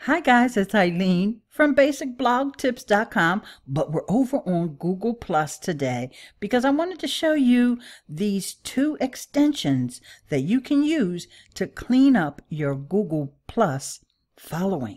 Hi guys, it's Ileane from basicblogtips.com, but we're over on Google Plus today because I wanted to show you these two extensions that you can use to clean up your Google Plus following.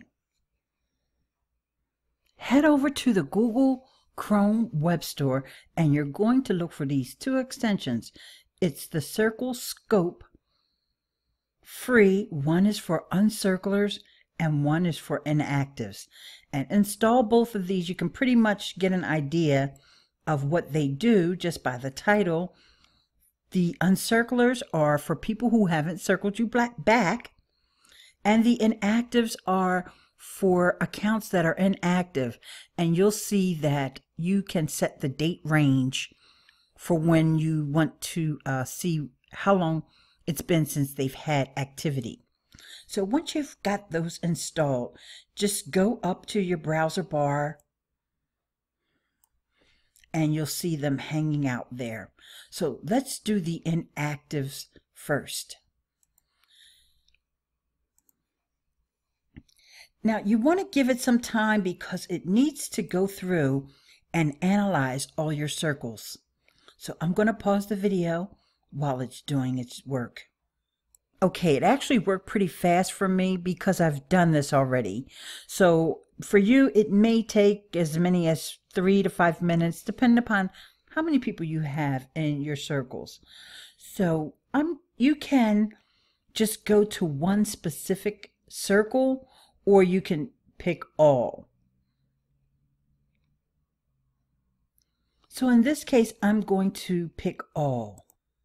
Head over to the Google Chrome web store and you're going to look for these two extensions. It's the CircleScope free. One is for uncirclers and one is for inactives. And install both of these. You can pretty much get an idea of what they do just by the title. The uncirclers are for people who haven't circled you back, and the inactives are for accounts that are inactive. And you'll see that you can set the date range for when you want to see how long it's been since they've had activity. So once you've got those installed, just go up to your browser bar and you'll see them hanging out there. So let's do the inactives first. Now you want to give it some time because it needs to go through and analyze all your circles. So I'm going to pause the video while it's doing its work. Okay, it actually worked pretty fast for me because I've done this already. So for you, it may take as many as 3 to 5 minutes, depending upon how many people you have in your circles. So you can just go to one specific circle, or you can pick all. So in this case, I'm going to pick all.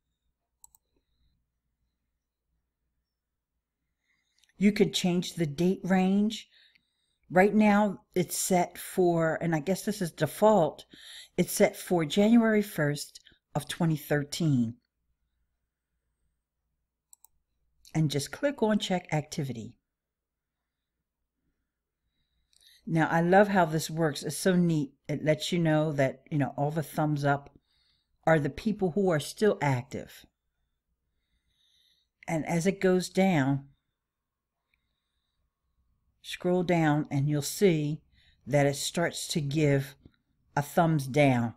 You could change the date range. Right now it's set for, and I guess this is default, it's set for January 1st of 2013. And just click on check activity. Now I love how this works. It's so neat. It lets you know that, all the thumbs up are the people who are still active. And as it goes down, scroll down and you'll see that it starts to give a thumbs down.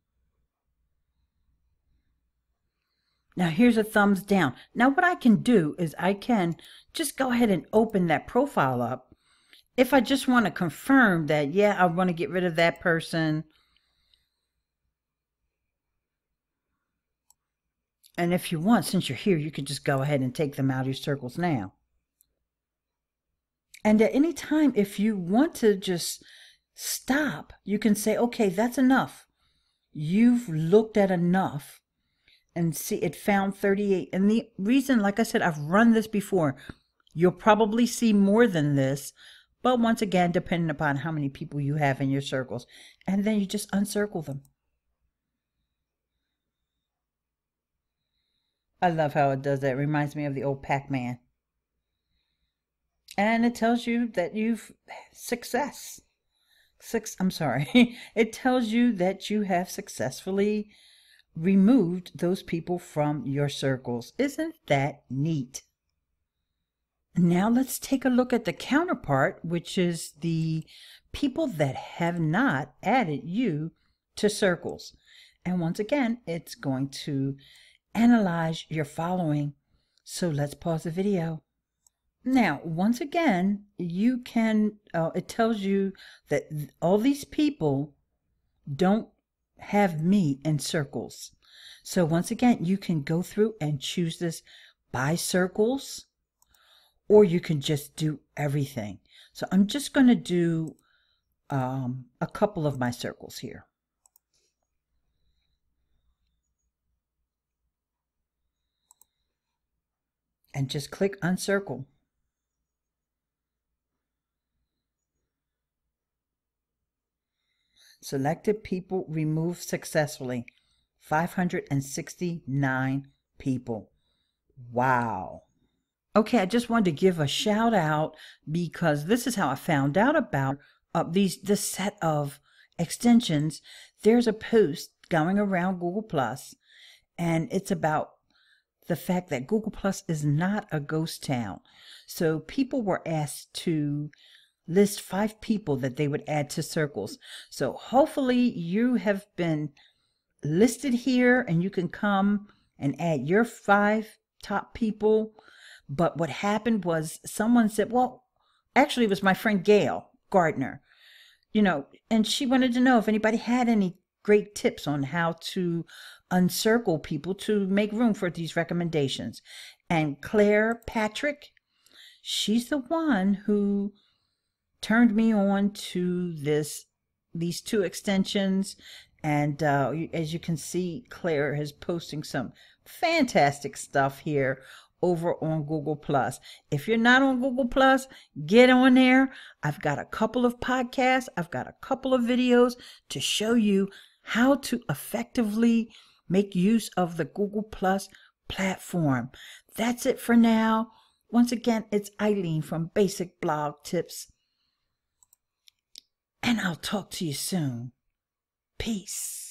Now here's a thumbs down. Now what I can do is I can just go ahead and open that profile up. If I just want to confirm that, yeah, I want to get rid of that person. And if you want, since you're here, you could just go ahead and take them out of your circles now. And at any time, if you want to just stop, you can say, okay, that's enough. You've looked at enough. And see, it found 38. And the reason, like I said, I've run this before. You'll probably see more than this. But once again, depending upon how many people you have in your circles. And then you just uncircle them. I love how it does that. It reminds me of the old Pac-Man. And it tells you that you've it tells you that you have successfully removed those people from your circles. Isn't that neat? Now let's take a look at the counterpart, which is the people that have not added you to circles. And once again, it's going to analyze your following. So let's pause the video. Now, once again, you can, it tells you that all these people don't have me in circles. So once again, you can go through and choose this by circles, or you can just do everything. So I'm just going to do a couple of my circles here. And just click uncircle. Selected people removed successfully. 569 people. Wow. Okay, I just wanted to give a shout out because this is how I found out about this set of extensions. There's a post going around Google Plus, and it's about the fact that Google Plus is not a ghost town. So people were asked to list 5 people that they would add to circles. So hopefully you have been listed here and you can come and add your 5 top people. But what happened was someone said, well, actually it was my friend Gail Gardner, and she wanted to know if anybody had any great tips on how to uncircle people to make room for these recommendations. And Claire Patrick, she's the one who turned me on to these 2 extensions. And as you can see, Claire is posting some fantastic stuff here over on Google Plus. If you're not on Google Plus, get on there. I've got a couple of podcasts. I've got a couple of videos to show you how to effectively make use of the Google Plus platform. That's it for now. Once again, it's Ileane from Basic Blog Tips. And I'll talk to you soon. Peace.